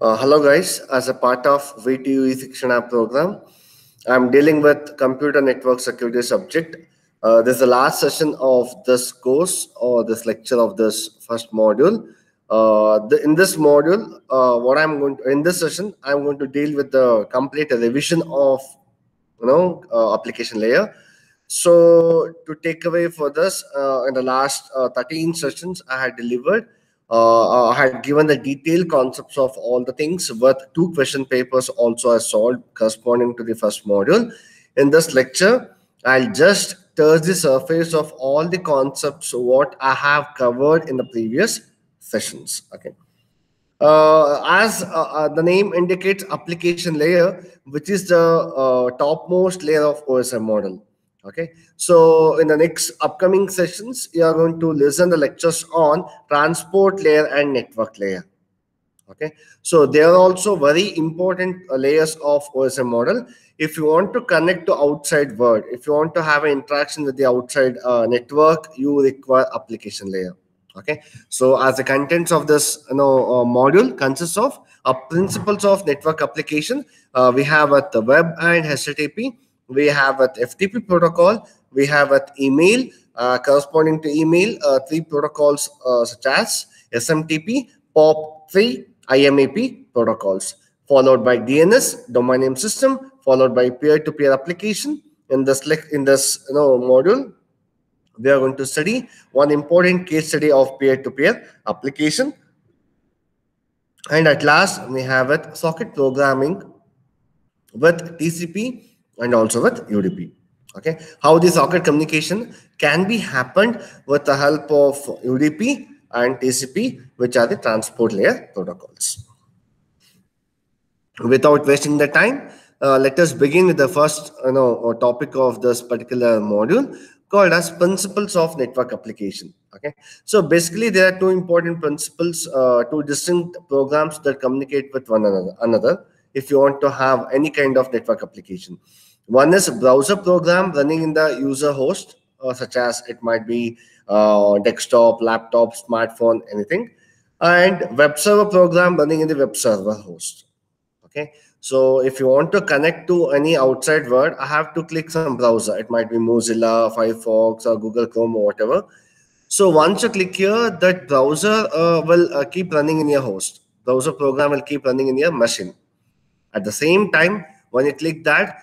Hello guys, as a part of VTUE Section App program, I'm dealing with computer network security subject. This is the last session of this course or this lecture of this first module. In this module, in this session, I'm going to deal with the complete revision of application layer. So to take away for this, in the last 13 sessions, I had delivered. I had given the detailed concepts of all the things with 2 question papers also I solved corresponding to the first module. In this lecture, I'll just touch the surface of all the concepts what I have covered in the previous sessions. Okay. As the name indicates, application layer, which is the topmost layer of OSM model. Okay, so in the next upcoming sessions, you are going to listen the lectures on transport layer and network layer. Okay, so they are also very important layers of OSM model. If you want to connect to outside world, if you want to have an interaction with the outside network, you require application layer. Okay, so as the contents of this module consists of principles of network application. We have at the web and HTTP, we have at FTP protocol, we have at email, corresponding to email, 3 protocols such as SMTP, POP3, IMAP protocols, followed by DNS, domain name system, followed by peer-to-peer application. In this module, we are going to study one important case study of peer-to-peer application. And at last, we have it socket programming with TCP and also with UDP. Okay, how the socket communication can be happened with the help of UDP and TCP, which are the transport layer protocols. Without wasting the time, let us begin with the first topic of this particular module, called as principles of network application. Okay, so basically there are 2 important principles, 2 distinct programs that communicate with one another if you want to have any kind of network application. One is browser program running in the user host, such as it might be desktop, laptop, smartphone, anything, and web server program running in the web server host. Okay, so if you want to connect to any outside world, I have to click some browser. It might be Mozilla, Firefox, or Google Chrome, or whatever. So once you click here, that browser will keep running in your host. Browser program will keep running in your machine. At the same time, when you click that,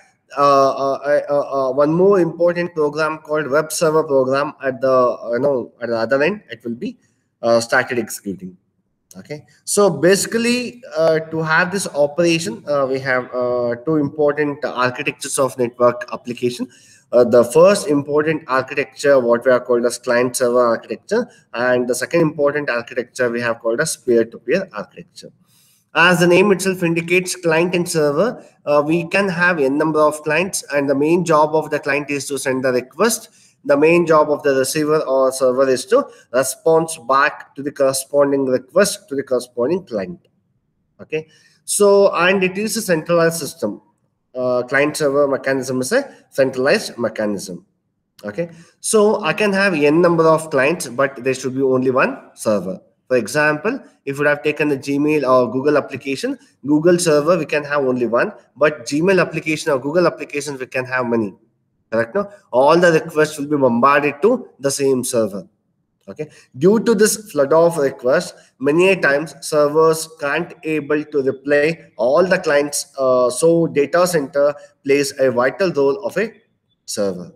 one more important program called web server program at the at the other end, it will be started executing. Okay, so basically to have this operation, we have 2 important architectures of network application. The first important architecture, what we are called as client server architecture, and the second important architecture we have called as peer-to-peer architecture. As the name itself indicates, client and server, we can have n number of clients, and the main job of the client is to send the request. The main job of the receiver or server is to respond back to the corresponding request to the corresponding client. Okay, so and it is a centralized system. Client server mechanism is a centralized mechanism. Okay, so I can have n number of clients, but there should be only one server. For example, if you would have taken the Gmail or Google application, Google server, we can have only one, but Gmail application or Google applications, we can have many. Correct? No? All the requests will be bombarded to the same server. Okay. Due to this flood of requests, many times servers can't able to reply all the clients. So data center plays a vital role of a server.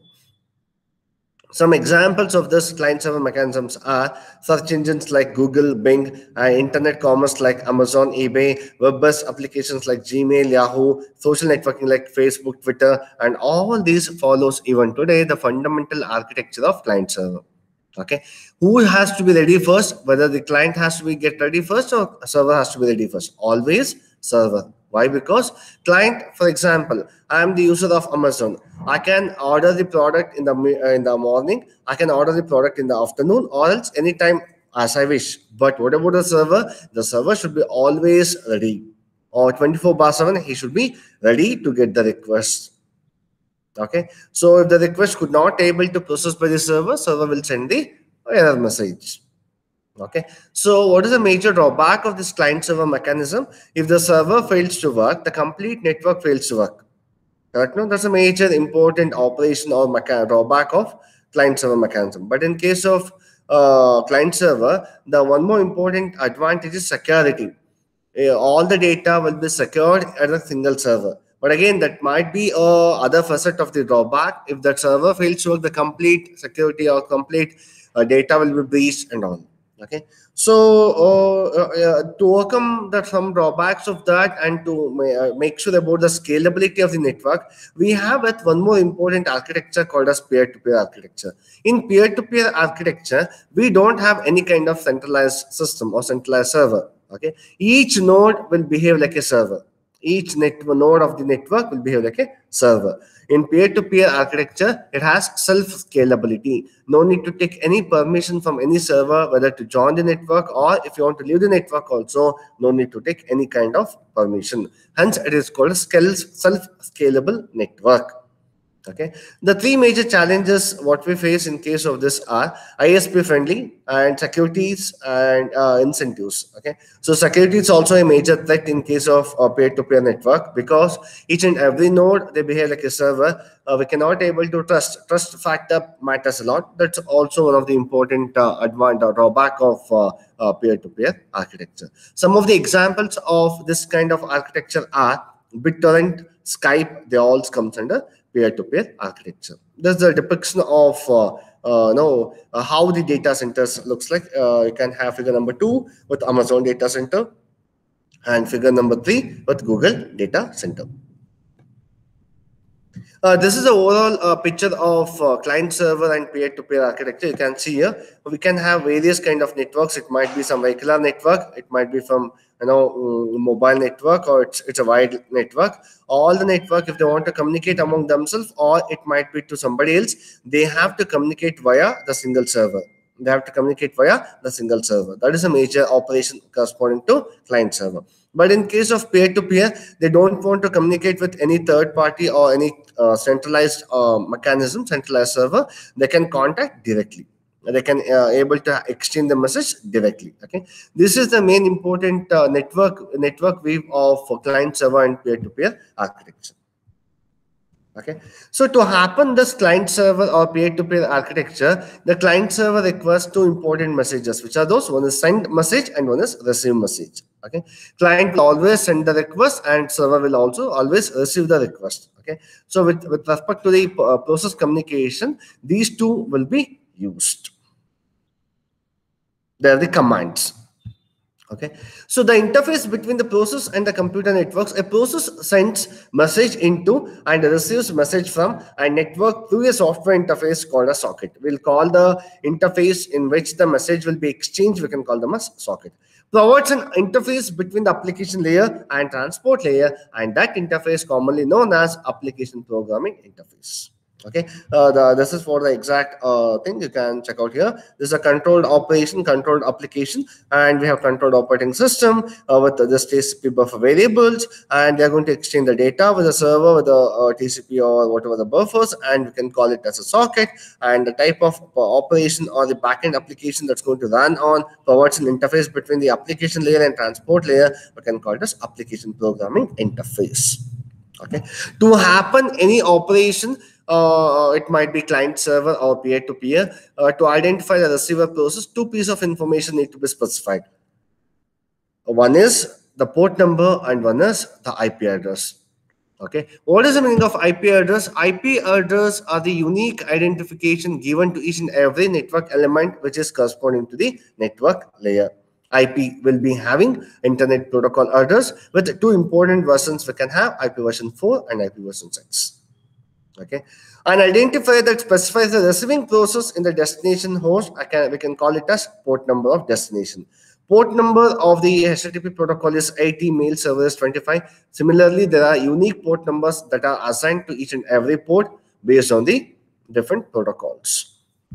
Some examples of this client-server mechanisms are search engines like Google, Bing, internet commerce like Amazon, eBay, web-based applications like Gmail, Yahoo, social networking like Facebook, Twitter, and all these follows even today the fundamental architecture of client-server. Okay, who has to be ready first? Whether the client has to be get ready first or server has to be ready first? Always server. Why? Because client, for example, I am the user of Amazon. I can order the product in the morning. I can order the product in the afternoon, or else anytime as I wish. But what about the server? The server should be always ready, or 24/7. He should be ready to get the request. Okay, so if the request could not able to process by the server will send the error message. Okay, so what is the major drawback of this client server mechanism? If the server fails to work, the complete network fails to work. Correct? No, that's a major important operation or drawback of client server mechanism. But in case of client server, the one more important advantage is security. All the data will be secured at a single server. But again, that might be other facet of the drawback. If that server fails to work, the complete security or complete data will be breached and all. Okay, so to overcome the some drawbacks of that and to make sure about the scalability of the network, we have with one more important architecture called as peer-to-peer architecture. In peer-to-peer architecture, we don't have any kind of centralized system or centralized server. Okay, each node will behave like a server. Each node of the network will behave like a server. In peer-to-peer architecture, it has self-scalability. No need to take any permission from any server, whether to join the network or if you want to leave the network also, no need to take any kind of permission. Hence, it is called a self-scalable network. Okay, the three major challenges what we face in case of this are ISP friendly and securities and incentives. Okay, so security is also a major threat in case of peer-to-peer network because each and every node they behave like a server. We cannot able to trust factor matters a lot. That's also one of the important advantage or drawback of peer-to-peer architecture. Some of the examples of this kind of architecture are BitTorrent, Skype. They all comes under peer-to-peer architecture. This is a depiction of how the data centers looks like. You can have figure number 2 with Amazon data center and figure number 3 with Google data center. This is the overall picture of client server and peer-to-peer architecture. You can see here we can have various kind of networks. It might be some vehicular network, it might be from mobile network, or it's a wide network. All the network, if they want to communicate among themselves or it might be to somebody else, they have to communicate via the single server. They have to communicate via the single server. That is a major operation corresponding to client server. But in case of peer-to-peer, they don't want to communicate with any third party or any centralized mechanism, centralized server. They can contact directly. They can able to exchange the message directly. Okay, this is the main important network weave of client server and peer-to-peer architecture. Okay, so to happen this client server or peer-to-peer architecture, the client server requires two important messages, which are those: one is send message and one is receive message. Okay, client will always send the request and server will also always receive the request. Okay, so with respect to the process communication, these two will be used. They are the commands. Okay, so the interface between the process and the computer networks, a process sends message into and receives message from a network through a software interface called a socket. We'll call the interface in which the message will be exchanged, we can call them as socket. Provides an interface between the application layer and transport layer, and that interface commonly known as application programming interface. Okay, this is for the exact thing you can check out here. This is a controlled operation, controlled application, and we have controlled operating system with this TCP buffer variables, and they are going to exchange the data with the server with the TCP or whatever the buffers, and we can call it as a socket. And the type of operation or the backend application that's going to run on provides an interface between the application layer and transport layer. We can call it as application programming interface. Okay, to happen any operation, it might be client server or peer-to-peer. To identify the receiver process, two pieces of information need to be specified. One is the port number and one is the IP address. Okay, what is the meaning of IP address? IP address are the unique identification given to each and every network element which is corresponding to the network layer. IP will be having Internet Protocol address with two important versions. We can have IP version 4 and IP version 6. Okay, an identifier that specifies the receiving process in the destination host, we can call it as port number of destination. Port number of the HTTP protocol is 80, mail server is 25. Similarly, there are unique port numbers that are assigned to each and every port based on the different protocols.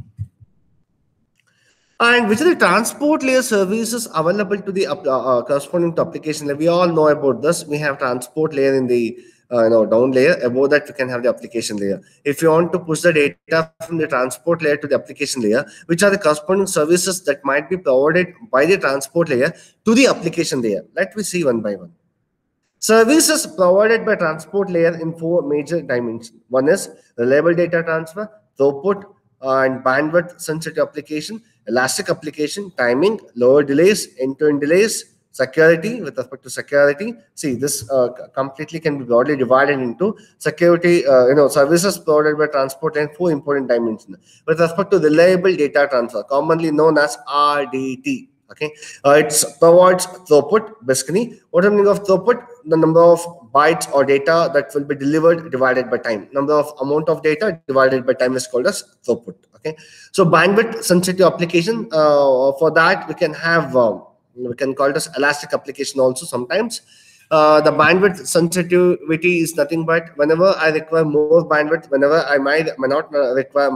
And which are the transport layer services available to the corresponding to application layer? We all know about this. We have transport layer in the down layer. Above that, we can have the application layer. If you want to push the data from the transport layer to the application layer, which are the corresponding services that might be provided by the transport layer to the application layer. Let me see one by one. Services provided by transport layer in 4 major dimensions. One is reliable data transfer, throughput, and bandwidth sensitive application, elastic application, timing, lower delays, end-to-end delays, security with respect to security. See, this completely can be broadly divided into security, services provided by transport layer in 4 important dimensions. With respect to reliable data transfer, commonly known as RDT. Okay, it provides throughput. Basically, what is the meaning of throughput? The number of bytes or data that will be delivered divided by time. Number of amount of data divided by time is called as throughput. Okay, so bandwidth sensitive application. For that, we can have we can call it as elastic application also sometimes. The bandwidth sensitivity is nothing but whenever I require more bandwidth, whenever I might not require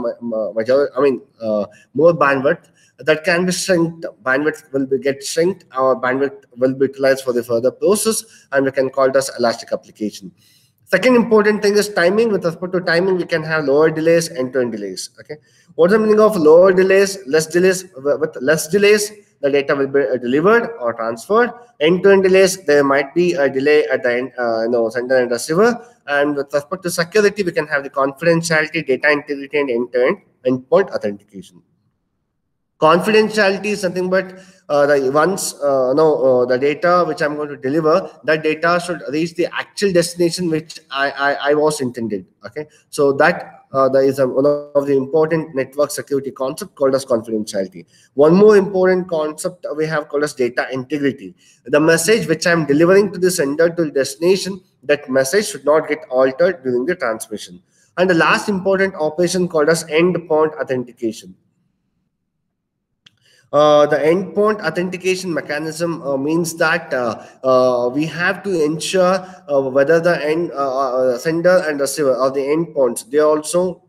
more bandwidth, that can be shrinked. Bandwidth will be get shrinked. Our bandwidth will be utilized for the further process, and we can call it as elastic application. Second important thing is timing. With respect to timing, we can have lower delays, end-to-end delays. Okay, what's the meaning of lower delays? Less delays. With less delays, the data will be delivered or transferred. End-to-end delays, there might be a delay at the end, sender and receiver. And with respect to security, we can have the confidentiality, data integrity, and end-to-end endpoint authentication. Confidentiality is something but the data which I'm going to deliver, that data should reach the actual destination which I was intended. Okay, so that there is one of the important network security concept called as confidentiality. One more important concept we have called as data integrity. The message which I'm delivering to the sender to the destination, that message should not get altered during the transmission. And the last important operation called as endpoint authentication. The endpoint authentication mechanism means that we have to ensure whether the sender and receiver or the endpoints, they also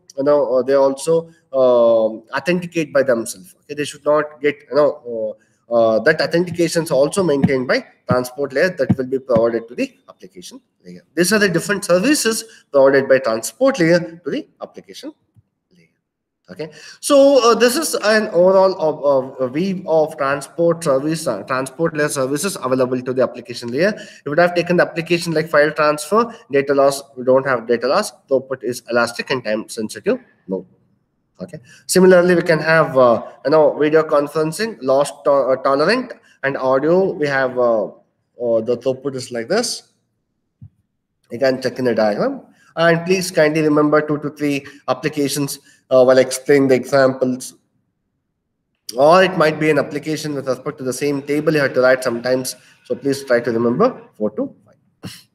authenticate by themselves. Okay, they should not get that authentication is also maintained by transport layer that will be provided to the application layer. These are the different services provided by transport layer to the application. Okay, so this is an overall view of transport service, transport layer services available to the application layer. You would have taken the application like file transfer, data loss. We don't have data loss. Throughput is elastic and time sensitive. No. Okay. Similarly, we can have video conferencing, loss tolerant, and audio. We have the throughput is like this. You can check in the diagram. And please kindly remember 2 to 3 applications while explaining the examples. Or it might be an application with respect to the same table you have to write sometimes. So please try to remember 4 to 5.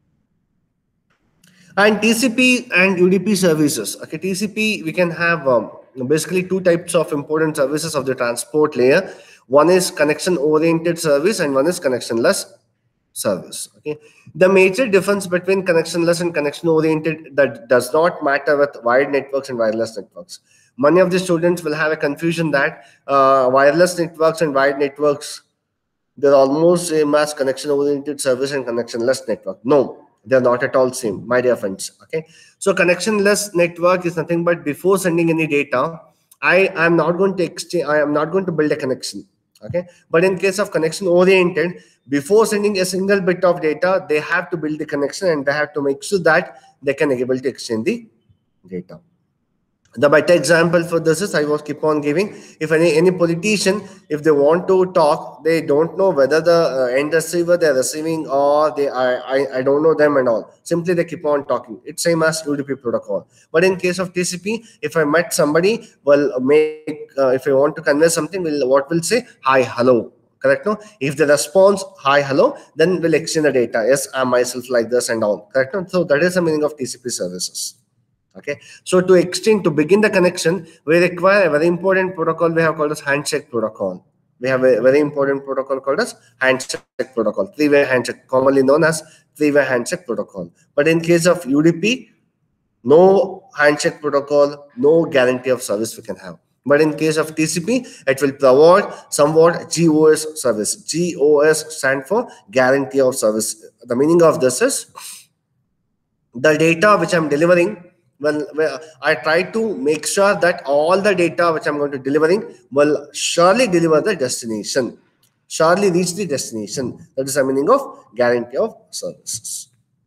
And TCP and UDP services. Okay, TCP, we can have basically 2 types of important services of the transport layer. One is connection-oriented service and one is connectionless service. Okay, the major difference between connectionless and connection oriented, that does not matter with wired networks and wireless networks. Many of the students will have a confusion that wireless networks and wired networks, they're almost same as connection oriented service and connectionless network. No, they're not at all same, my dear friends. Okay, so connectionless network is nothing but before sending any data, I am not going to exchange, I am not going to build a connection. Okay, but in case of connection oriented, before sending a single bit of data, they have to build the connection and they have to make sure that they can able to exchange the data. The better example for this is I was keep on giving, if any politician, if they want to talk, they don't know whether the end receiver they're receiving or I don't know them and all. Simply they keep on talking. It's same as UDP protocol. But in case of TCP, if I met somebody, well, if I want to convey something, what will say? Hi, hello. Correct? No? If the response hi, hello, then we'll exchange the data. Yes, I'm myself like this and all. Correct? No? So that is the meaning of TCP services. Okay, so to begin the connection, we require a very important protocol we have called as handshake protocol. We have a very important protocol called as handshake protocol, 3-way handshake, commonly known as 3-way handshake protocol. But in case of UDP, no handshake protocol, no guarantee of service we can have. But in case of TCP, it will provide somewhat GOS service. GOS stand for guarantee of service. The meaning of this is, the data which I'm delivering, well, I try to make sure that all the data which I'm going to delivering will surely deliver the destination, surely reach the destination. That is the meaning of guarantee of services.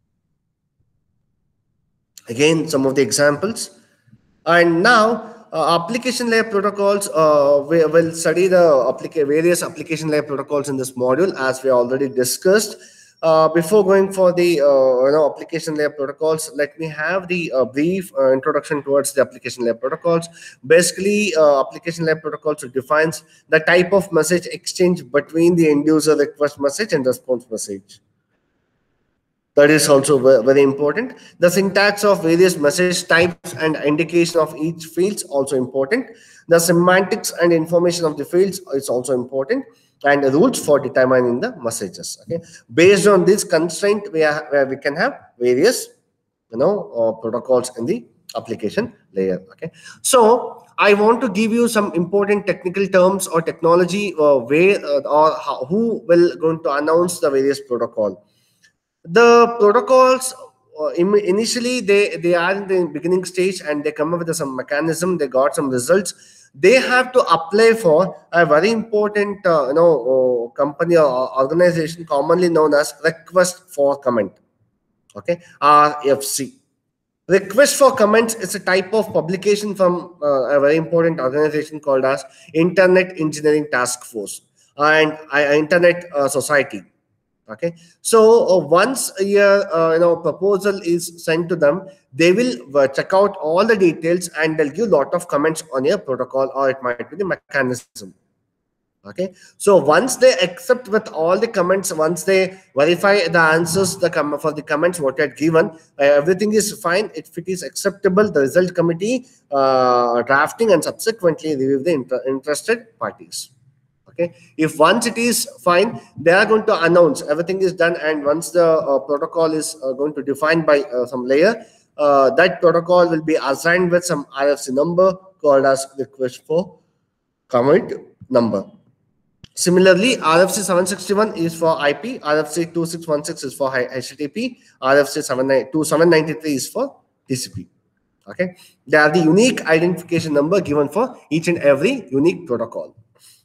Again, some of the examples. And now, application layer protocols, we will study the various application layer protocols in this module, as we already discussed. Before going for the application layer protocols, let me have the brief introduction towards the application layer protocols. Basically, application layer protocols defines the type of message exchange between the end user request message and response message. That is also very important. The syntax of various message types and indication of each fields also important. The semantics and information of the fields is also important, and the rules for determining the messages. Okay, based on this constraint, we can have various protocols in the application layer. Okay, so I want to give you some important technical terms or technology who will going to announce the various protocol. The protocols initially they are in the beginning stage, and they come up with some mechanism, they got some results, they have to apply for a very important company or organization commonly known as request for comment. Okay, RFC. Request for comments is a type of publication from a very important organization called as Internet Engineering Task Force and Internet Society. Okay, so once a year proposal is sent to them, they will check out all the details and they'll give lot of comments on your protocol, or it might be the mechanism. Okay, so once they accept with all the comments, once they verify the answers for the comments what you had given, everything is fine, if it is acceptable, the result committee drafting and subsequently review the interested parties. Okay, if once it is fine, they are going to announce everything is done, and once the protocol is going to define by some layer, that protocol will be assigned with some RFC number called as request for comment number. Similarly, RFC 761 is for IP, RFC 2616 is for HTTP, RFC 793 is for TCP. Okay, they are the unique identification number given for each and every unique protocol.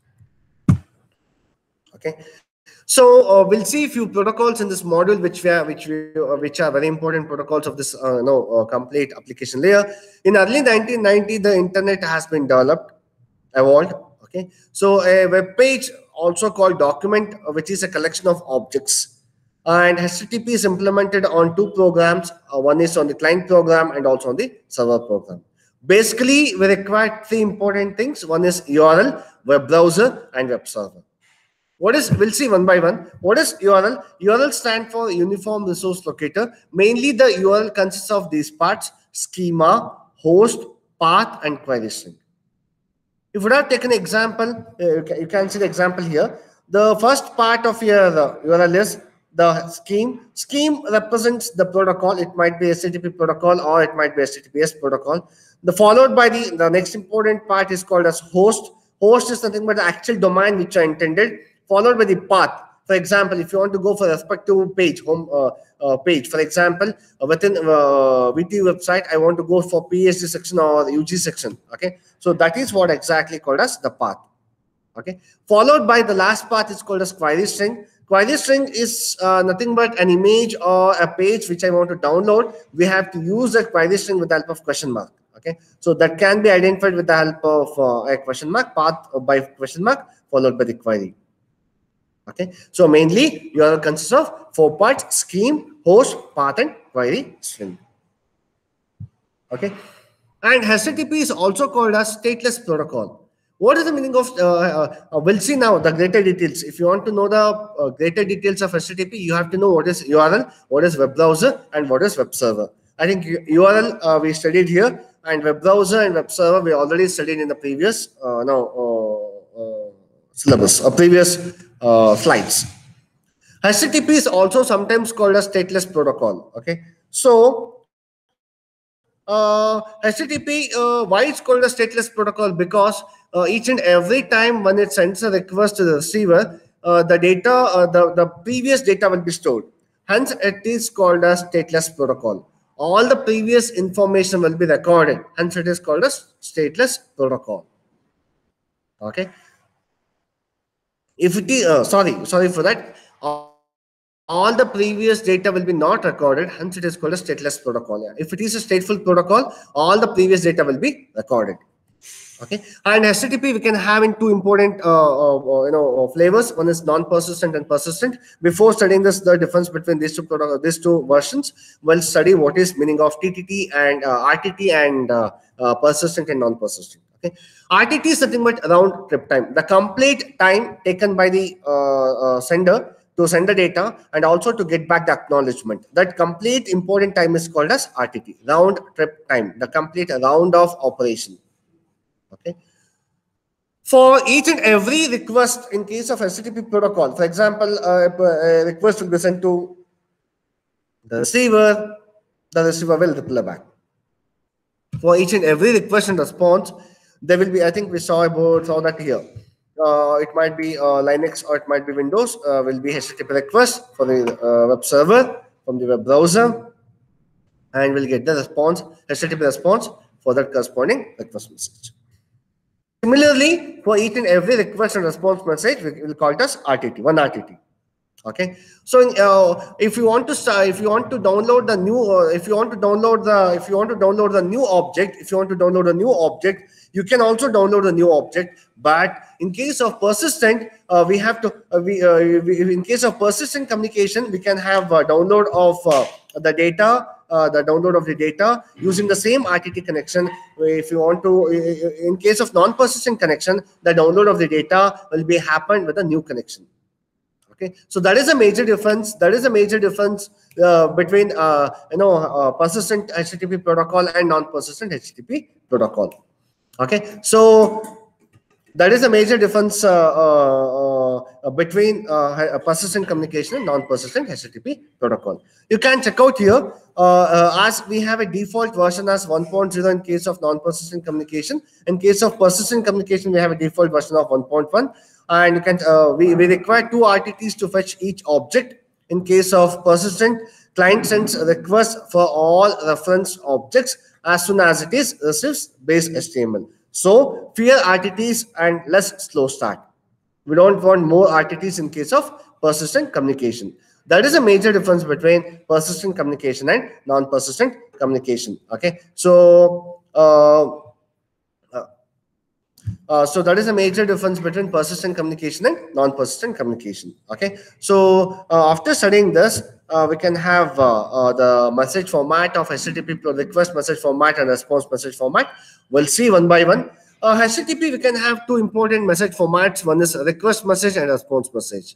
Okay, so we'll see a few protocols in this module which are very important protocols of this complete application layer. In early 1990, the internet has been evolved. Okay, so a web page also called document, which is a collection of objects, and HTTP is implemented on two programs. One is on the client program and also on the server program. Basically, we require three important things. One is URL, web browser, and web server. What is, we'll see one by one. What is URL? URL stands for Uniform Resource Locator. Mainly the URL consists of these parts: schema, host, path, and query string. If you have taken an example, you can see the example here. The first part of your URL is the scheme. Scheme represents the protocol. It might be HTTP protocol or it might be HTTPS protocol. Followed by the next important part is called as host. Host is nothing but the actual domain which I intended, followed by the path. For example, if you want to go for respective page, home page, for example, within VT website, I want to go for PSD section or UG section. Okay, so that is what exactly called as the path. Okay, followed by the last path is called as query string. Query string is nothing but an image or a page which I want to download. We have to use that query string with the help of question mark. Okay, so that can be identified with the help of a question mark, path by question mark followed by the query. Okay, so mainly URL consists of four parts: scheme, host, path, and query string. Okay, and HTTP is also called as stateless protocol. What is the meaning of? We'll see now the greater details. If you want to know the greater details of HTTP, you have to know what is URL, what is web browser, and what is web server. I think URL we studied here, and web browser and web server we already studied in the previous syllabus or previous slides. HTTP is also sometimes called a stateless protocol. Okay, so HTTP, why it's called a stateless protocol? Because each and every time when it sends a request to the receiver, the data, the previous data will be stored. Hence, it is called a stateless protocol. all the previous information will be recorded, hence it is called as stateless protocol. Okay. If it is sorry for that, all the previous data will be not recorded, hence it is called a stateless protocol. Yeah. If it is a stateful protocol, all the previous data will be recorded. Okay, and HTTP we can have in two important flavors. One is non-persistent and persistent. Before studying this, the difference between these two versions, we'll study what is meaning of TTT and RTT and persistent and non-persistent. Okay, RTT is nothing but round trip time, the complete time taken by the sender to send the data and also to get back the acknowledgement. That complete important time is called as RTT, round trip time, the complete round of operation. Okay. For each and every request in case of HTTP protocol, for example, a request will be sent to the receiver will reply back. For each and every request and response, there will be, I think we saw that here. It might be Linux or it might be Windows, will be HTTP request for the web server from the web browser, and we'll get the response, HTTP response for that corresponding request message. Similarly, for each and every request and response message, we will call it as RTT, one RTT. Okay. So if you want to download the new object, you can also download the new object. But in case of persistent, in case of persistent communication, we can have download of the data. The download of the data using the same RTT connection. If you want to, in case of non-persistent connection, the download of the data will be happen with a new connection. Okay, so that is a major difference. Between persistent HTTP protocol and non-persistent HTTP protocol. Okay, so that is a major difference between persistent communication and non-persistent HTTP protocol. You can check out here as we have a default version as 1.0 in case of non-persistent communication. In case of persistent communication, we have a default version of 1.1, and you can we require 2 RTTs to fetch each object. In case of persistent, client sends a request for all reference objects as soon as it is receives base HTML. So fewer RTTs and less slow start. We don't want more RTTs in case of persistent communication. That is a major difference between persistent communication and non-persistent communication. Okay, so so that is a major difference between persistent communication and non-persistent communication. Okay, so after studying this, we can have the message format of HTTP request message format and response message format. We'll see one by one. HTTP, we can have 2 important message formats. One is request message and response message.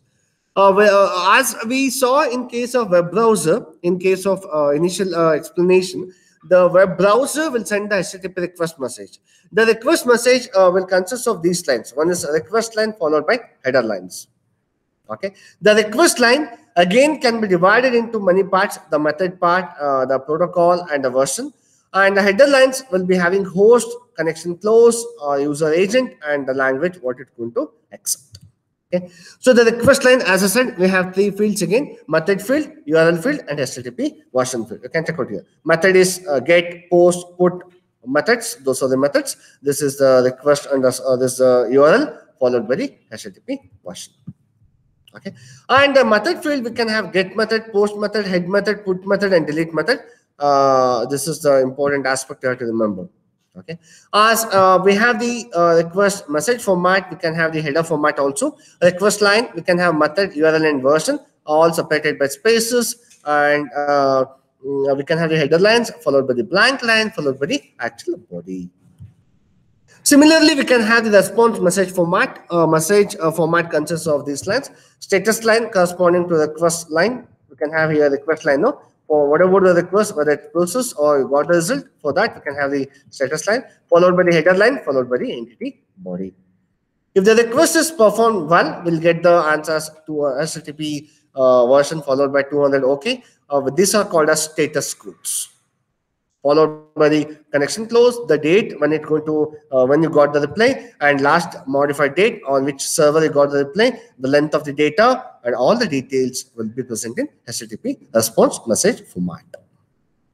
As we saw in case of web browser, in case of initial explanation, the web browser will send the HTTP request message. The request message will consist of these lines. One is a request line followed by header lines. Okay, the request line again can be divided into many parts: the method part, the protocol, and the version. And the header lines will be having host, connection close, user agent, and the language what it's going to accept. Okay, so the request line, as I said, we have 3 fields again: method field, URL field, and HTTP version field. You can check out here. Method is get, post, put methods. Those are the methods. This is the request and this is the URL followed by the HTTP version. Okay, and the method field, we can have get method, post method, head method, put method, and delete method. This is the important aspect you have to remember. Okay, as we have the request message format, we can have the header format also. Request line, we can have method, URL, and version, all separated by spaces, and we can have the header lines followed by the blank line followed by the actual body. Similarly, we can have the response message format. Message format consists of these lines. Status line corresponding to the request line. We can have here request line, no? For whatever the request, whether it process or got a result, for that we can have the status line followed by the header line followed by the entity body. If the request is performed well, we'll get the answers to a HTTP version followed by 200 OK. These are called as status groups. Followed by the connection close, the date when it going to when you got the reply, and last modified date on which server you got the reply, the length of the data, and all the details will be present in HTTP response message format.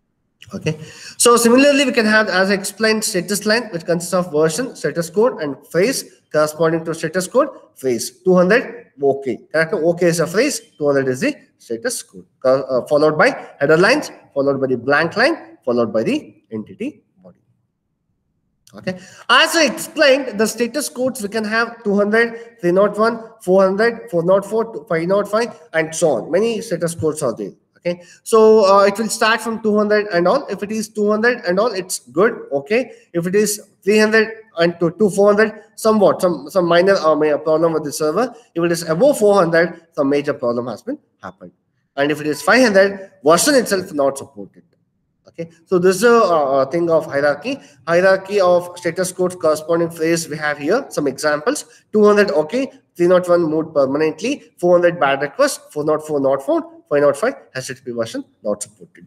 Okay, so similarly, we can have, as I explained, status line, which consists of version, status code, and phrase corresponding to status code, phrase. 200, OK. Correct? OK is a phrase, 200 is the status code, followed by header lines, followed by the blank line, followed by the entity body. Okay, as I explained, the status codes we can have 200, 301, 400, 404, 505, and so on. Many status codes are there. Okay, so it will start from 200 and all. If it is 200 and all, it's good. Okay, if it is 300 and to 400, somewhat some minor problem with the server. If it is above 400, some major problem has been happened. And if it is 500, version itself not supported. Okay, so this is a thing of hierarchy of status codes corresponding phrase we have here. Some examples: 200 OK, 301 moved permanently, 400 bad request, 404 not found, 505 HTTP version not supported.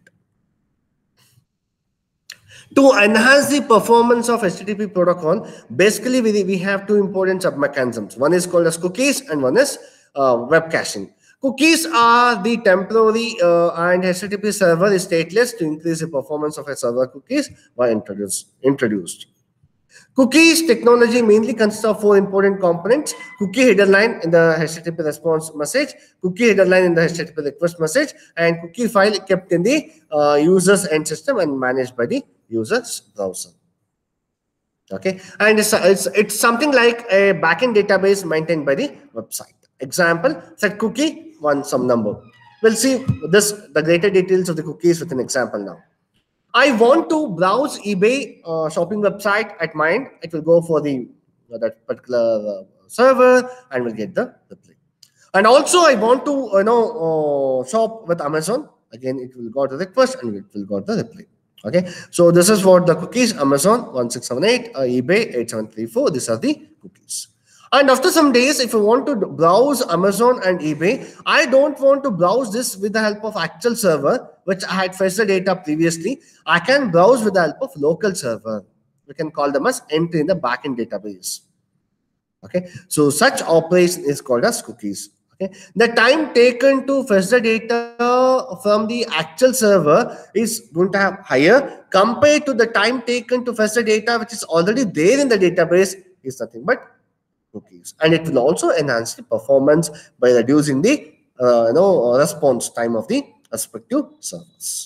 To enhance the performance of HTTP protocol, basically we have two important sub-mechanisms. One is called as cookies and one is web caching. Cookies are the temporary and HTTP server is stateless to increase the performance of a server cookies were introduced. Cookies technology mainly consists of four important components: cookie header line in the HTTP response message, cookie header line in the HTTP request message, and cookie file kept in the user's end system and managed by the user's browser. Okay, and it's something like a backend database maintained by the website. Example: set cookie some number. We'll see the greater details of the cookies with an example now. I want to browse eBay shopping website at my end. It will go for the that particular server and will get the reply. And also I want to shop with Amazon. Again, it will go to request and it will go to the reply. Okay, so this is what the cookies: Amazon 1678, eBay 8734. These are the cookies. And after some days, if you want to browse Amazon and eBay, I don't want to browse this with the help of actual server, which I had fetched the data previously. I can browse with the help of local server. We can call them as entry in the backend database. Okay, so such operation is called as cookies. Okay, the time taken to fetch the data from the actual server is going to have higher compared to the time taken to fetch the data which is already there in the database is nothing but cookies. And it will also enhance the performance by reducing the response time of the respective servers.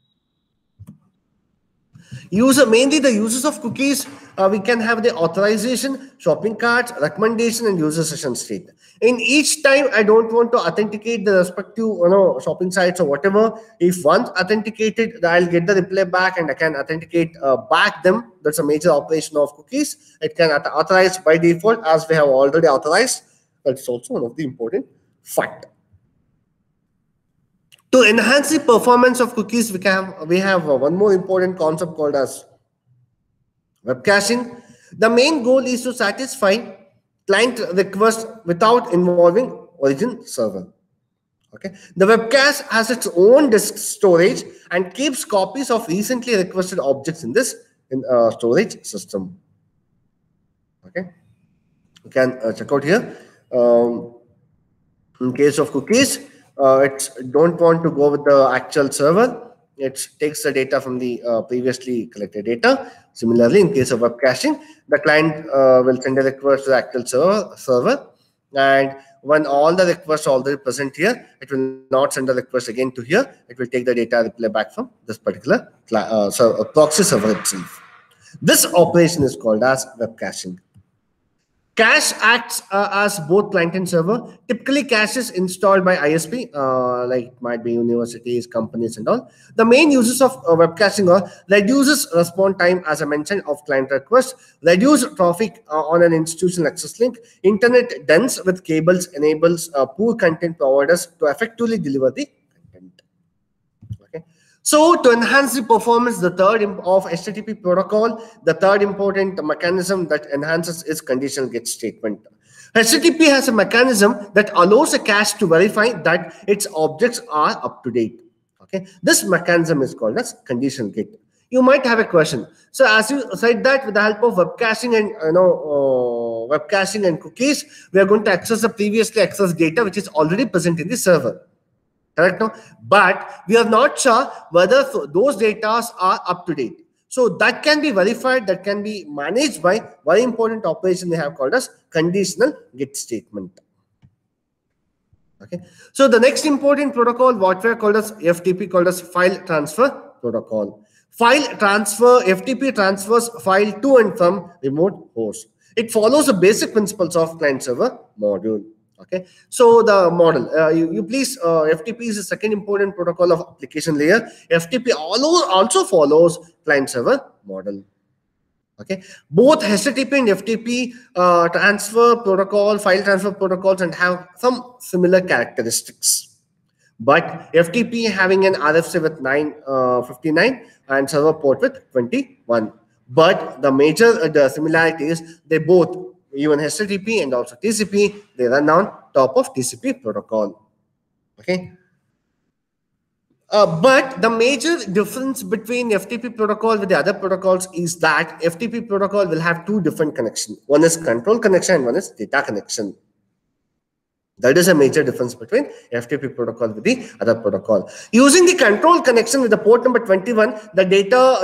Mainly the uses of cookies, we can have the authorization, shopping carts, recommendation, and user session state. In each time, I don't want to authenticate the respective shopping sites or whatever. If once authenticated, I'll get the reply back and I can authenticate back them. That's a major operation of cookies. It can authorize by default as we have already authorized. That's also one of the important factors. To enhance the performance of cookies, we have one more important concept called as web caching. The main goal is to satisfy client requests without involving origin server. Okay, the web cache has its own disk storage and keeps copies of recently requested objects in this storage system. Okay, you can check out here. In case of cookies, don't want to go with the actual server. It takes the data from the previously collected data. Similarly, in case of web caching, the client will send a request to the actual server, and when all the requests are already present here, it will not send the request again to here. It will take the data reply back from this particular proxy server itself. This operation is called as web caching. Cache acts as both client and server. Typically, cache is installed by ISP, like it might be universities, companies, and all. The main uses of web caching are reduces response time, as I mentioned, of client requests, reduce traffic on an institutional access link, internet dense with cables enables poor content providers to effectively deliver the content. Okay. So to enhance the performance, the third of HTTP protocol, the third important mechanism that enhances is conditional get statement. HTTP has a mechanism that allows a cache to verify that its objects are up to date. Okay, this mechanism is called as conditional get. You might have a question. So as you said that with the help of web caching and web caching and cookies, we are going to access the previously accessed data which is already present in the server. Correct now? But we are not sure whether those data are up to date. So that can be verified, that can be managed by very important operation we have called as conditional get statement. Okay. So the next important protocol, what we are called as FTP, called as file transfer protocol. File transfer, FTP transfers file to and from remote host. It follows the basic principles of client server module. Okay, so the model, you please, FTP is the second important protocol of application layer. FTP also follows client server model. Okay, both HTTP and FTP transfer protocol, file transfer protocols, and have some similar characteristics. But FTP having an RFC with 959 and server port with 21. But the major the similarity is they both, even HTTP and also TCP, they run on top of TCP protocol. Okay. But the major difference between FTP protocol with the other protocols is that FTP protocol will have two different connections. One is control connection and one is data connection. That is a major difference between FTP protocol with the other protocol. Using the control connection with the port number 21, the data,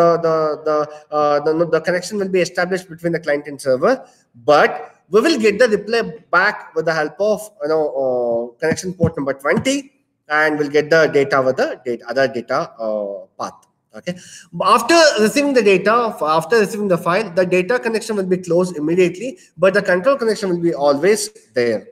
the connection will be established between the client and server, but we will get the reply back with the help of connection port number 20, and we'll get the data with the other data path. Okay. After receiving the data, after receiving the file, the data connection will be closed immediately, but the control connection will be always there.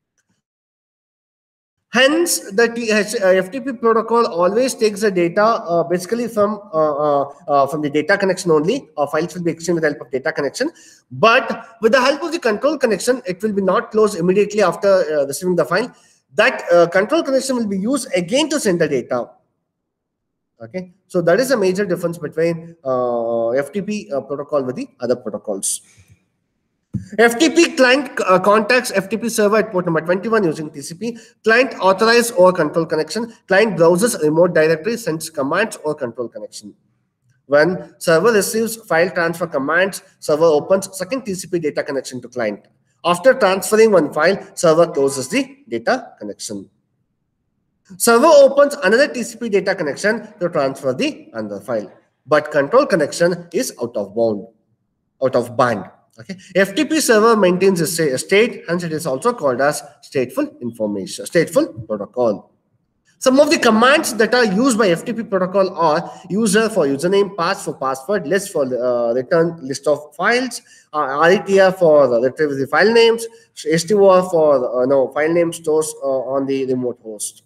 Hence, the FTP protocol always takes the data basically from the data connection only. Files will be exchanged with the help of data connection. But with the help of the control connection, it will be not closed immediately after receiving the file. That control connection will be used again to send the data. Okay, so that is a major difference between FTP protocol with the other protocols. FTP client contacts FTP server at port number 21 using TCP. Client authorized or control connection. Client browses remote directory, sends commands or control connection. When server receives file transfer commands, server opens second TCP data connection to client. After transferring one file, server closes the data connection. Server opens another TCP data connection to transfer the another file. But control connection is out of band. Okay. FTP server maintains a state, hence it is also called as stateful protocol. Some of the commands that are used by FTP protocol are user for username, pass for password, list for return list of files, RETR for retrieve the file names, STOR for file name stores on the remote host.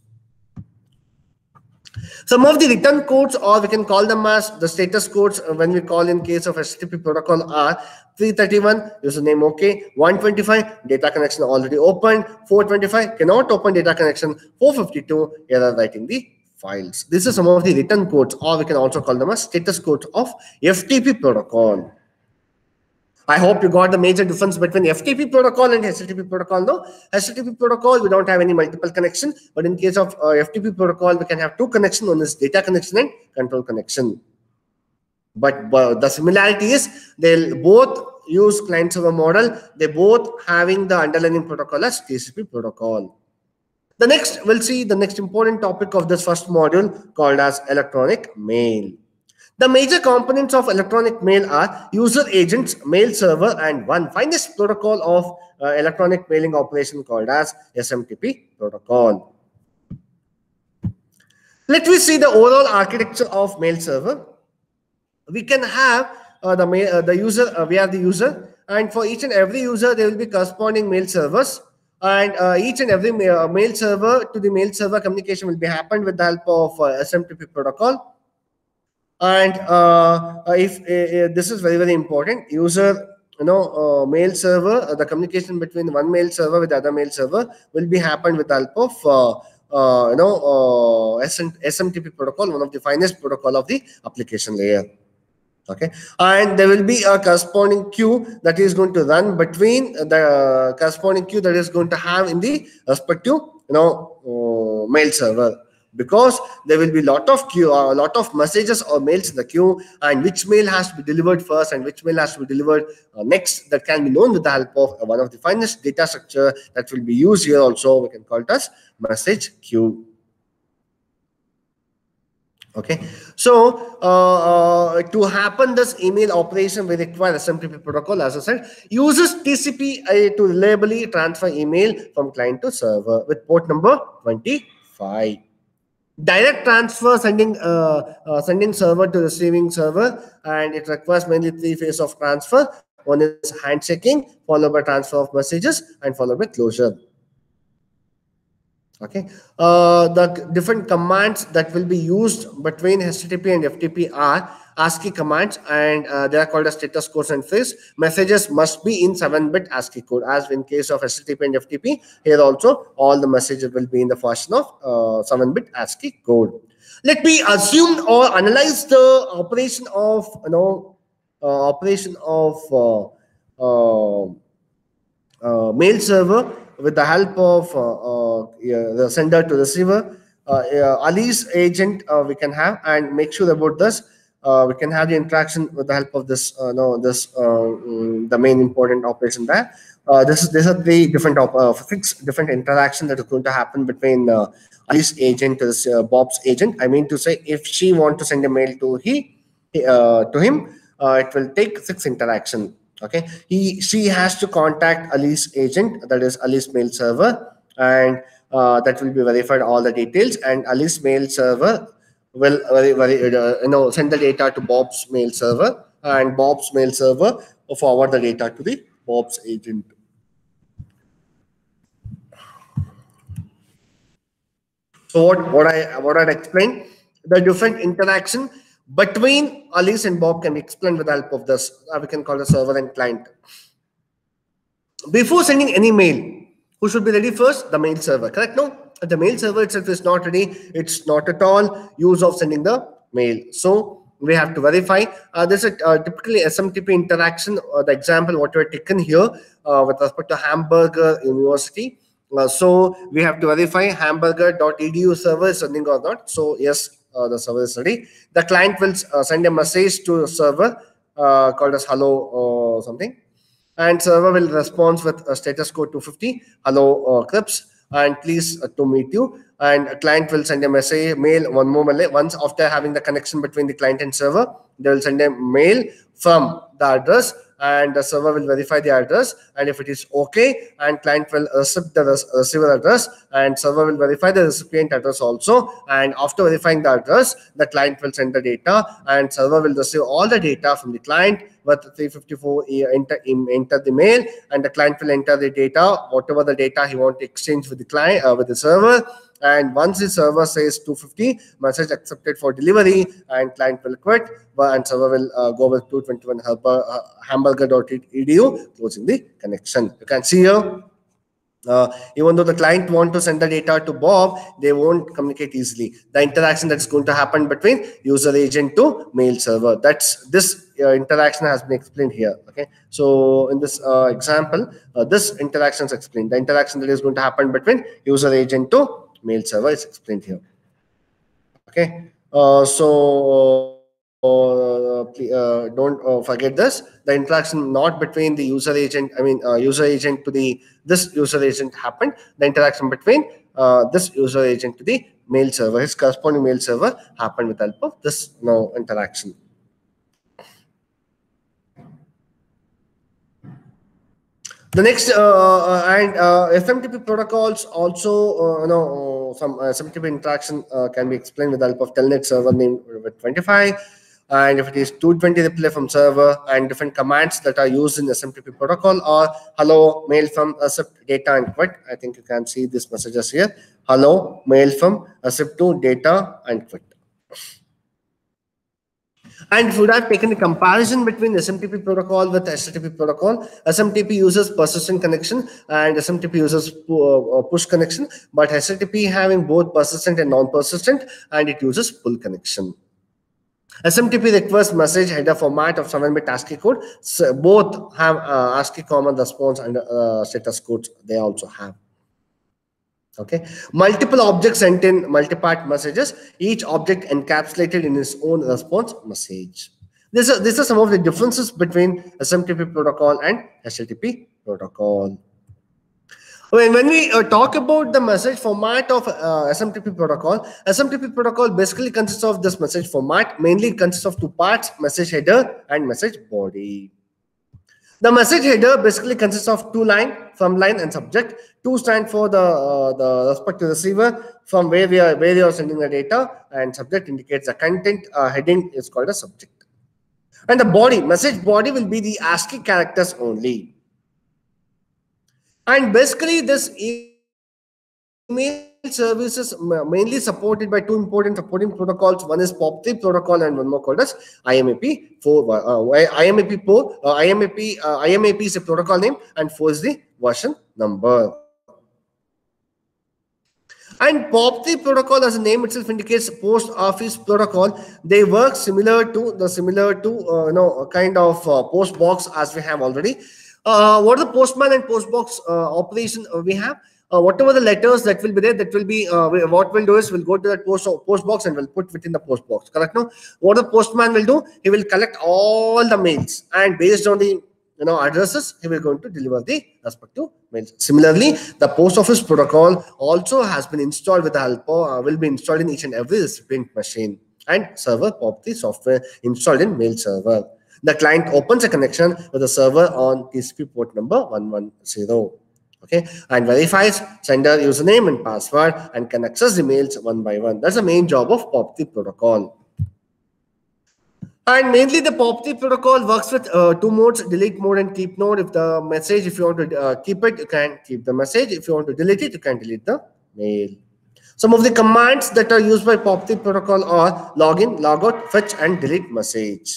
Some of the return codes, or we can call them as the status codes when we call in case of HTTP protocol, are 331, username OK, 125, data connection already opened, 425, cannot open data connection, 452, error writing the files. These are some of the return codes, or we can also call them as status codes of FTP protocol. I hope you got the major difference between FTP protocol and HTTP protocol. No, HTTP protocol, we don't have any multiple connection, but in case of FTP protocol, we can have two connections. One is data connection and control connection. But the similarity is they'll both use client server model. They both having the underlying protocol as TCP protocol. The next, we'll see the next important topic of this first module called as electronic mail. The major components of electronic mail are user agents, mail server, and one finest protocol of electronic mailing operation called as SMTP protocol. Let me see the overall architecture of mail server. We can have the user, we are the user, and for each and every user, there will be corresponding mail servers. And each and every mail server to the mail server communication will be happened with the help of SMTP protocol. And if this is very, very important, user, mail server, the communication between one mail server with the other mail server will be happened with the help of SMTP protocol, one of the finest protocol of the application layer. Okay, and there will be a corresponding queue that is going to run between the corresponding queue that is going to have in the respective mail server, because there will be lot of messages or mails in the queue, and which mail has to be delivered first and which mail has to be delivered next, that can be known with the help of one of the finest data structure that will be used here also. We can call it as message queue. Okay, so to happen this email operation, we require SMTP protocol. As I said, uses TCP to reliably transfer email from client to server with port number 25. Direct transfer, sending server to receiving server, and it requires mainly three phases of transfer. One is handshaking, followed by transfer of messages, and followed by closure. Okay, the different commands that will be used between HTTP and FTP are ASCII commands, and they are called as status codes and phrase. Messages must be in 7-bit ASCII code, as in case of HTTP and FTP. Here also, all the messages will be in the fashion of 7-bit ASCII code. Let me assume or analyze the operation of mail server with the help of the sender to receiver. Alice agent we can have, and make sure about this. We can have the interaction with the help of this. The main important operation there. These are the different 6 different interactions that are going to happen between Alice agent to Bob's agent. I mean to say, if she want to send a mail to him, it will take 6 interaction. Okay, she has to contact Alice agent, that is Alice mail server, and that will be verified all the details, and Alice mail server will send the data to Bob's mail server, and Bob's mail server will forward the data to the Bob's agent. So what I'd explained, the different interaction between Alice and Bob can be explained with the help of this. We can call the server and client. Before sending any mail, who should be ready first? The mail server, correct? No, if the mail server itself is not ready, it's not at all use of sending the mail. So we have to verify. This is typically SMTP interaction. The example what we're taken here with respect to Hamburger University. So we have to verify hamburger.edu server is running or not. So yes, the server is ready. The client will send a message to the server called as hello something, and server will respond with a status code 250, hello Crips, and please to meet you. And a client will send a mail one more mail. Once after having the connection between the client and server, they will send a mail from the address, and the server will verify the address, and if it is okay, and client will accept the receiver address, and server will verify the recipient address also, and after verifying the address, the client will send the data, and server will receive all the data from the client with 354 enter the mail, and the client will enter the data, whatever the data he want to exchange with the client with the server. And once the server says 250, message accepted for delivery, and client will quit, and server will go with 221 hamburger.edu, closing the connection. You can see here, even though the client want to send the data to Bob, they won't communicate easily. The interaction that's going to happen between user agent to mail server, that's this interaction has been explained here. Okay, so in this example, this interaction is explained. The interaction that is going to happen between user agent to mail server is explained here. Okay, don't forget this. The interaction not between the user agent, user agent to this user agent happened. The interaction between this user agent to the mail server, his corresponding mail server, happened with the help of this interaction. The next SMTP protocols also, some SMTP interaction can be explained with the help of telnet server name with 25, and if it is 220 reply from server, and different commands that are used in SMTP protocol are hello mail from accept data and quit. I think you can see these messages here. Hello mail from accept to data and quit. And would have taken a comparison between SMTP protocol with HTTP protocol. SMTP uses persistent connection and SMTP uses push connection, but HTTP having both persistent and non-persistent, and it uses pull connection. SMTP requires message header format of 7-bit ASCII code. So both have ASCII common response and status codes they also have. Okay, multiple objects sent in multi-part messages, each object encapsulated in its own response message. These are some of the differences between SMTP protocol and HTTP protocol. When we talk about the message format of SMTP protocol basically consists of this message format. Mainly consists of two parts: message header and message body. The message header basically consists of two lines, from line and subject. Two stand for the respective receiver from where you are sending the data, and subject indicates the content. Heading is called a subject. And the body, message body will be the ASCII characters only. And basically this email services mainly supported by two important supporting protocols. One is POP3 protocol and one more called as IMAP 4. IMAP is a protocol name and 4 is the version number. And POP3 protocol, as the name itself indicates, post office protocol. They work similar to kind of post box as we have already. What are the postman and post box operation we have? Whatever the letters that will be there, that will be what we'll do is we'll go to that post box and we'll put within the post box. Correct? No. What the postman will do? He will collect all the mails, and based on the addresses, he will going to deliver the respective mails. Similarly, the post office protocol also has been installed with the help of, will be installed in each and every recipient machine, and server POP3 software installed in mail server. The client opens a connection with the server on TCP port number 110. Okay, and verifies sender username and password and can access the mails one by one. That's the main job of POP3 protocol. And mainly the POP3 protocol works with two modes: delete mode and keep mode. If the message, if you want to keep it, you can keep the message. If you want to delete it, you can delete the mail. Some of the commands that are used by POP3 protocol are login, logout, fetch, and delete message.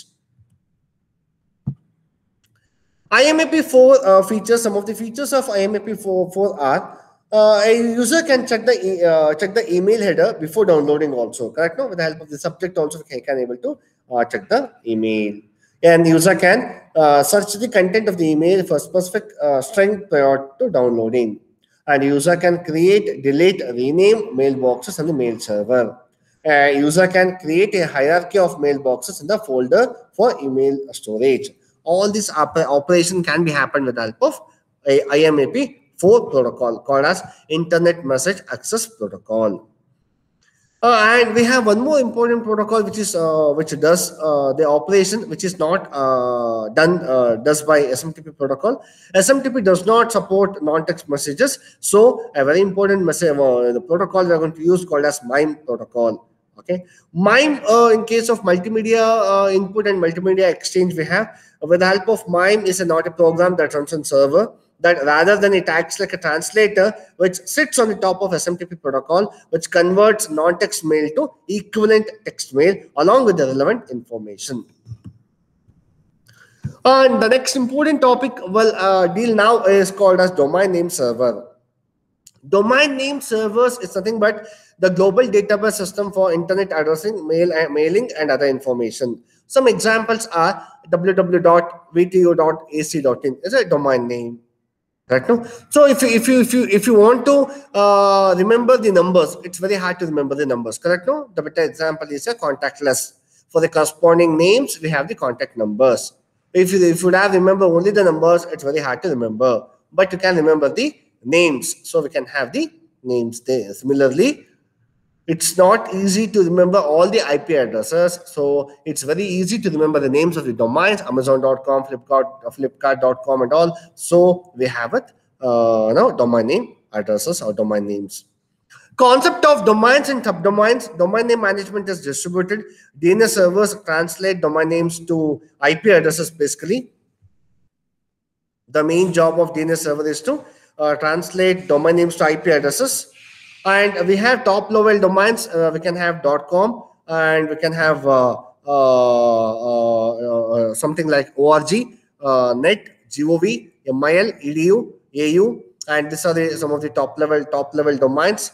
IMAP4 features. Some of the features of IMAP4 are a user can check the email header before downloading also. Correct? No, with the help of the subject also can able to check the email, and user can search the content of the email for specific string prior to downloading. And user can create, delete, rename mailboxes on the mail server. User can create a hierarchy of mailboxes in the folder for email storage. All this operation can be happened with the help of a IMAP4 protocol called as Internet Message Access Protocol. And we have one more important protocol which does the operation which is not does by SMTP protocol. SMTP does not support non-text messages, so a very important message the protocol we are going to use called as MIME protocol. Okay, MIME in case of multimedia input and multimedia exchange, we have with the help of MIME is not a program that runs on server, that rather than it acts like a translator which sits on the top of SMTP protocol, which converts non-text mail to equivalent text mail along with the relevant information. And the next important topic we'll deal now is called as domain name server. Domain name servers is nothing but the global database system for internet addressing, mailing, and other information. Some examples are www.vtu.ac.in is a domain name. Right now, so if you want to remember the numbers, it's very hard to remember the numbers. Correct? No, the better example is a contactless. For the corresponding names, we have the contact numbers. If you would have remember only the numbers, it's very hard to remember. But you can remember the names, so we can have the names there. Similarly, it's not easy to remember all the IP addresses, so it's very easy to remember the names of the domains: Amazon.com, Flipkart.com, and all. So we have it, domain name addresses or domain names. Concept of domains and subdomains. Domain name management is distributed. DNS servers translate domain names to IP addresses. Basically, the main job of DNS server is to translate domain names to IP addresses. And we have top level domains. We can have .com, and we can have something like org, net, gov, mil, edu, au, and these are some of the top level domains.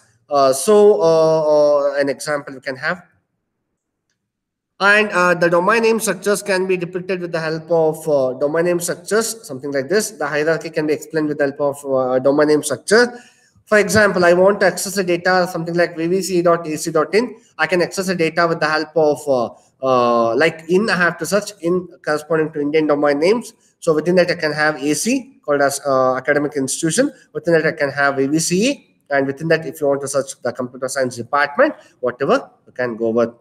An example we can have. And the domain name structures can be depicted with the help of domain name structures, something like this. The hierarchy can be explained with the help of domain name structure. For example, I want to access the data, something like vvc.ac.in. I can access the data with the help of like in, I have to search in corresponding to Indian domain names. So within that I can have AC, called as academic institution. Within that I can have ABCE, and within that, if you want to search the computer science department, whatever, you can go with.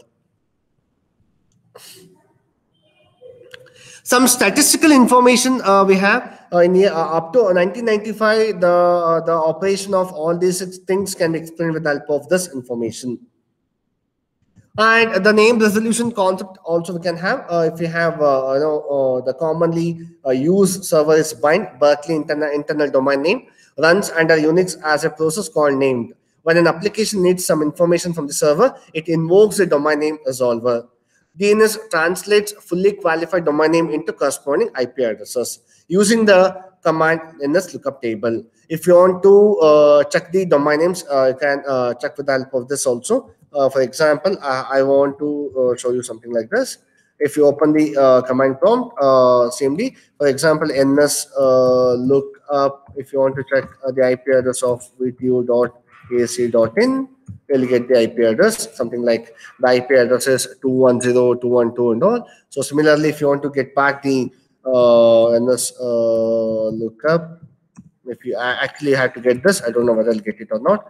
Some statistical information we have in up to 1995, the operation of all these things can be explained with the help of this information. And the name resolution concept also we can have. If we have the commonly used server is bind, Berkeley internal domain name, runs under Unix as a process called named. When an application needs some information from the server, it invokes the domain name resolver. DNS translates fully qualified domain name into corresponding IP addresses using the command NS lookup table. If you want to check the domain names, you can check with the help of this also. For example, I want to show you something like this. If you open the command prompt, CMD, for example, NS lookup, if you want to check the IP address of vtu.ac.in, you'll get the IP address, something like the IP address is 210, 212 and all. So similarly, if you want to get back the NS lookup, if you actually had to get this, I don't know whether I'll get it or not.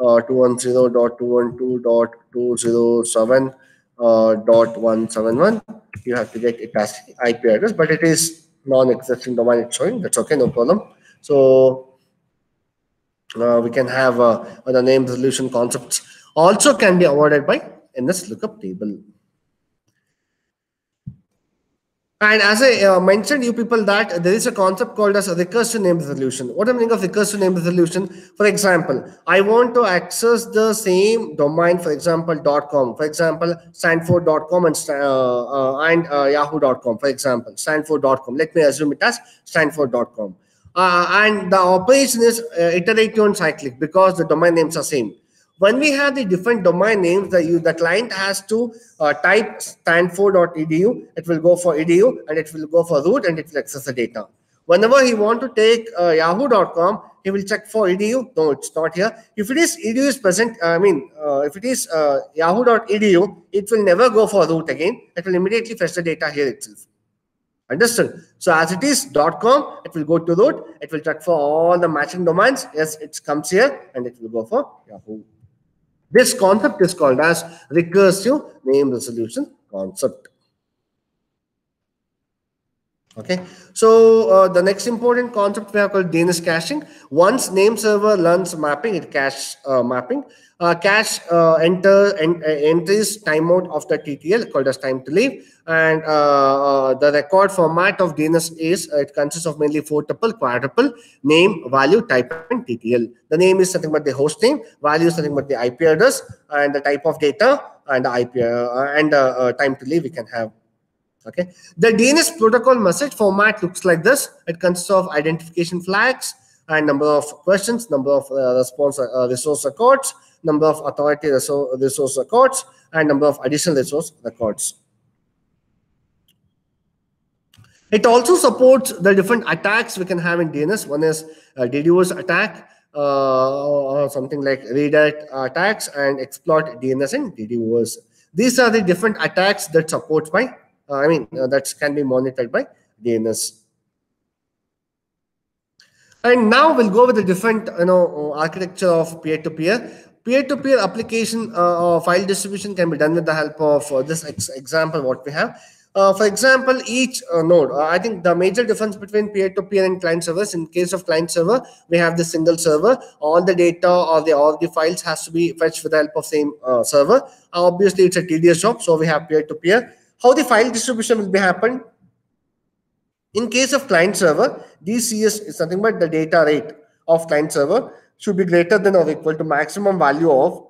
210.212.207.171. You have to get it as IP address, but it is non-existing domain it's showing. That's okay, no problem. So we can have the name resolution concepts also can be avoided by NS lookup table. And as I mentioned you people that there is a concept called as a recursive name resolution. What I mean of recursive name resolution, for example, I want to access the same domain, for example, .com, for example, Stanford.com and Yahoo.com, for example, Stanford.com. Let me assume it as Stanford.com. And the operation is iterative and cyclic because the domain names are same. When we have the different domain names, the client has to type stanford.edu, it will go for edu, and it will go for root, and it will access the data. Whenever he want to take yahoo.com, he will check for edu. No, it's not here. If it is edu is present, if it is yahoo.edu, it will never go for root again. It will immediately fetch the data here itself. Understood? So as it is .com, it will go to root. It will check for all the matching domains. Yes, it comes here, and it will go for Yahoo. This concept is called as recursive name resolution concept. Okay, so the next important concept we have called DNS caching. Once name server learns mapping, it cache mapping. Cache entries timeout of the TTL called as time to leave, and the record format of DNS is it consists of mainly 4 tuple, quadruple, name, value, type, and TTL. The name is nothing but the host name, value is nothing but the IP address, and the type of data, and the IP and time to leave we can have. Okay, the DNS protocol message format looks like this. It consists of identification flags and number of questions, number of response resource records, number of authority resource records, and number of additional resource records. It also supports the different attacks we can have in DNS. One is DDoS attack, or something like redirect attacks, and exploit DNS and DDoS. These are the different attacks that supports by that can be monitored by DNS. And now we'll go with the different architecture of peer-to-peer. Peer-to-peer application file distribution can be done with the help of this example what we have. For example, each node, I think the major difference between peer-to-peer and client servers, in case of client server, we have the single server. All the data or all the files has to be fetched with the help of same server. Obviously, it's a tedious job, so we have peer-to-peer. How the file distribution will be happen? In case of client server, DCS is nothing but the data rate of client server should be greater than or equal to maximum value of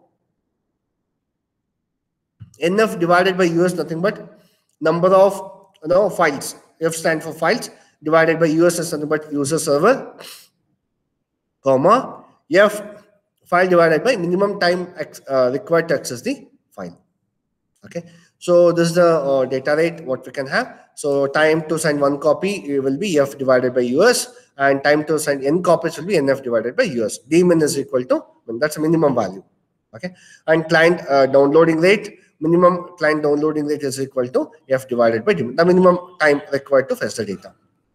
NF divided by US, nothing but number of files. F stands for files, divided by US is nothing but user server, comma, F file divided by minimum time required to access the file. Okay, so this is the data rate what we can have. So time to send one copy will be F divided by US, and time to send n copies will be NF divided by US. Dmin is equal to, that's a minimum value. Okay, and client downloading rate, minimum client downloading rate is equal to F divided by Dmin, the minimum time required to fetch the data.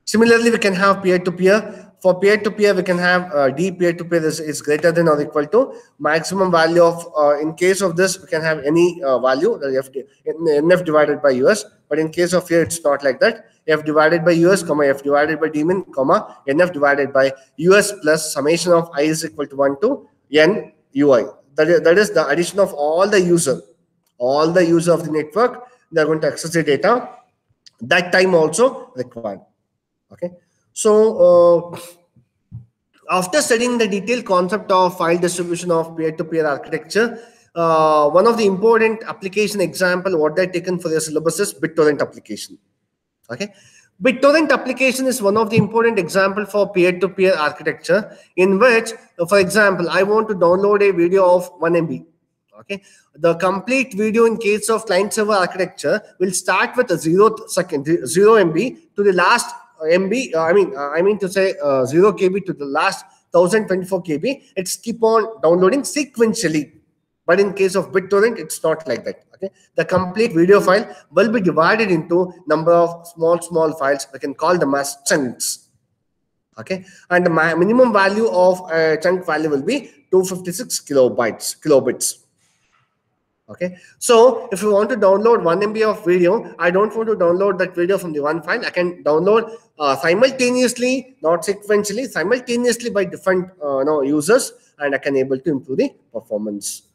Similarly, we can have peer-to-peer. For peer-to-peer, we can have D peer-to-peer is greater than or equal to maximum value of, in case of this, we can have any value, NF divided by US. But in case of here, it's not like that. F divided by US, comma, F divided by D min, comma, NF divided by US plus summation of I is equal to 1 to N UI. That is the addition of all the user of the network. They are going to access the data. That time also required. Okay, so after studying the detailed concept of file distribution of peer-to-peer architecture, one of the important application example what they're taken for their syllabus is BitTorrent application. Okay, BitTorrent application is one of the important example for peer-to-peer architecture, in which, for example, I want to download a video of 1 MB. Okay, the complete video in case of client-server architecture will start with a 0 MB to the last MB. I mean to say 0 KB to the last 1024 KB. It's keep on downloading sequentially. But in case of BitTorrent, it's not like that. Okay, the complete video file will be divided into number of small files. We can call them as chunks. Okay, and the minimum value of a chunk value will be 256 kilobits. Okay, so if you want to download 1 MB of video, I don't want to download that video from the one file. I can download simultaneously, not sequentially, simultaneously by different users, and I can able to improve the performance.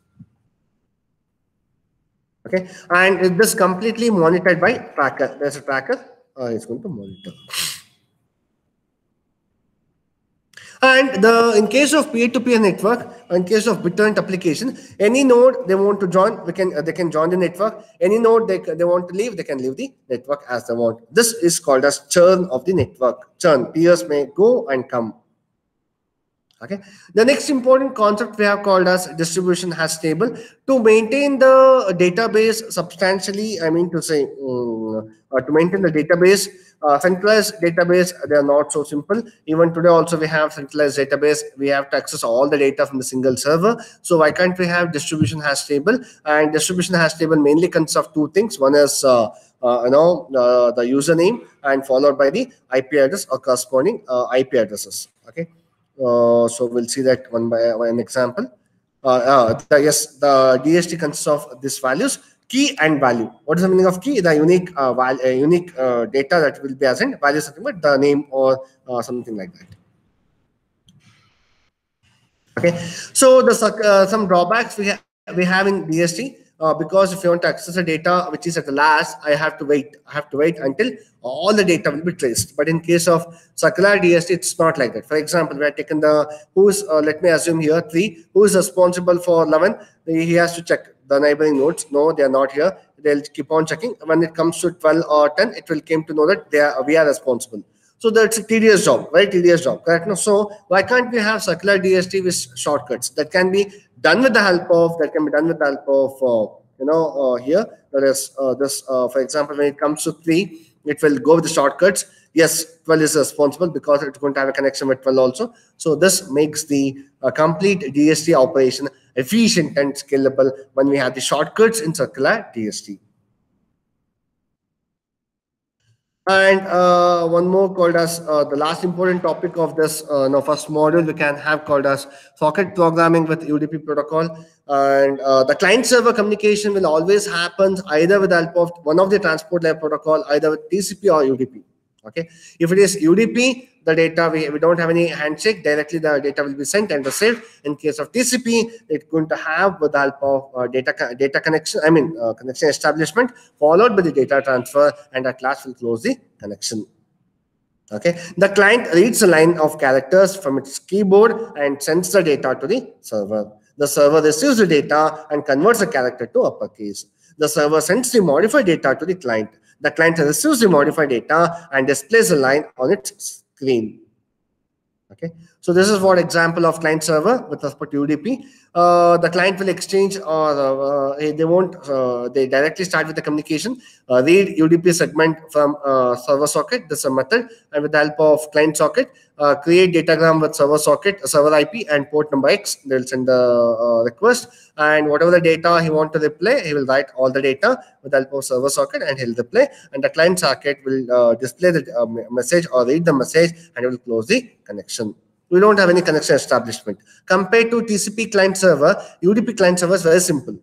Okay, and this completely monitored by tracker. There's a tracker. It's going to monitor. And in case of peer-to-peer network, in case of BitTorrent application, any node they want to join, they can join the network. Any node they want to leave, they can leave the network as they want. This is called as churn of the network. Churn, peers may go and come. Okay, the next important concept we have called as distribution hash table. To maintain the database substantially, I mean to say, to maintain the database, centralized database, they are not so simple. Even today also we have centralized database. We have to access all the data from the single server. So why can't we have distribution hash table? And distribution hash table mainly consists of two things. One is the username and followed by the IP address or corresponding IP addresses. Okay. So we'll see that one by an example. Yes, the DHT consists of these values, key and value. What is the meaning of key? The unique unique data that will be assigned, value something but the name or something like that. Okay, so the some drawbacks we have in DHT. Because if you want to access the data which is at the last, I have to wait until all the data will be traced. But in case of circular DHT, it's not like that. For example, we have taken the let me assume here 3, who is responsible for 11. He has to check the neighboring nodes. No, they are not here. They'll keep on checking. When it comes to 12 or 10, it will come to know that we are responsible. So that's a tedious job, right? Tedious job, correct? No, so why can't we have circular DHT with shortcuts that can be done with the help of here there is this for example, when it comes to 3, it will go with the shortcuts. Yes, 12 is responsible because it's going to have a connection with 12 also. So this makes the complete DHT operation efficient and scalable when we have the shortcuts in circular DHT. And one more called as the last important topic of this first module we can have called as socket programming with UDP protocol. And the client server communication will always happen either with the help of one of the transport layer protocol, either with TCP or UDP. Okay, if it is UDP, the data we don't have any handshake, directly the data will be sent and received. In case of TCP, it's going to have with the help of data connection, connection establishment followed by the data transfer, and at last will close the connection. Okay, the client reads a line of characters from its keyboard and sends the data to the server. The server receives the data and converts the character to uppercase. The server sends the modified data to the client. The client receives the modified data and displays a line on its screen. Okay, So this is what example of client server with respect to UDP. The client will exchange, or they directly start with the communication. Read UDP segment from server socket. This is a method, and with the help of client socket, create datagram with server socket, server IP, and port number X. They'll send the request, and whatever the data he want to replay, he will write all the data with the help of server socket, and he'll replay. And the client socket will display the message or read the message, and it will close the connection. We don't have any connection establishment. Compared to TCP client server, UDP client server is very simple.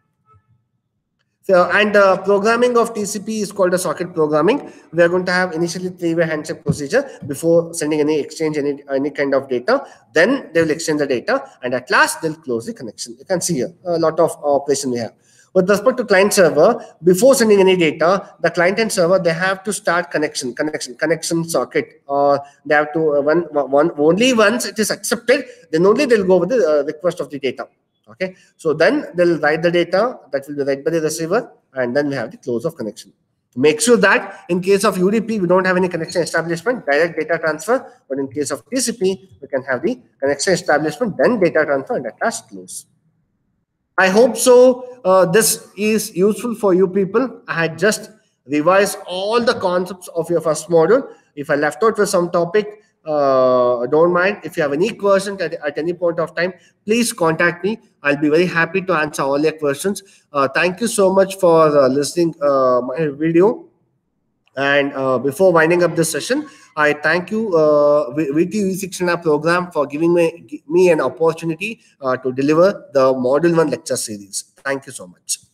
So, and programming of TCP is called a socket programming. We are going to have initially three-way handshake procedure before sending any exchange, any kind of data. Then they will exchange the data, and at last they'll close the connection. You can see here a lot of operation we have. With respect to client server, before sending any data, the client and server, they have to start connection socket, or they have to only once it is accepted, then only they'll go with the request of the data. Okay, so then they'll write the data that will be read by the receiver, and then we have the close of connection. Make sure that in case of UDP, we don't have any connection establishment, direct data transfer, but in case of TCP, we can have the connection establishment, then data transfer, and at last close. I hope so. This is useful for you people. I had just revised all the concepts of your first module. If I left out with some topic, don't mind. If you have any questions at any point of time, please contact me. I'll be very happy to answer all your questions. Thank you so much for listening my video. And before winding up this session, I thank you, VTU e-Shikshana program, for giving me an opportunity to deliver the Module 1 lecture series. Thank you so much.